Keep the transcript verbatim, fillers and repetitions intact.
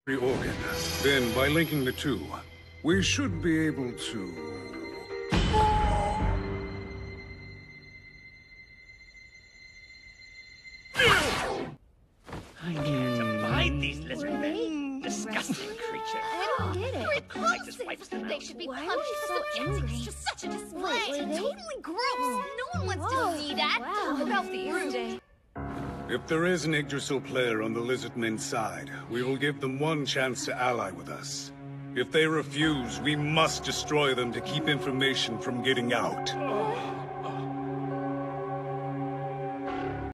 organ. Then, by linking the two, we should be able to... I can't abide these lizard men. Disgusting creatures. I don't get it. Repulsive. They should be Why are punished they for so the angry? It's just such a display. Wait, were they? Totally gross. No one wants Whoa. to see that. Wow. Talk about rude. If there is an Yggdrasil player on the Lizardmen's side, we will give them one chance to ally with us. If they refuse, we must destroy them to keep information from getting out.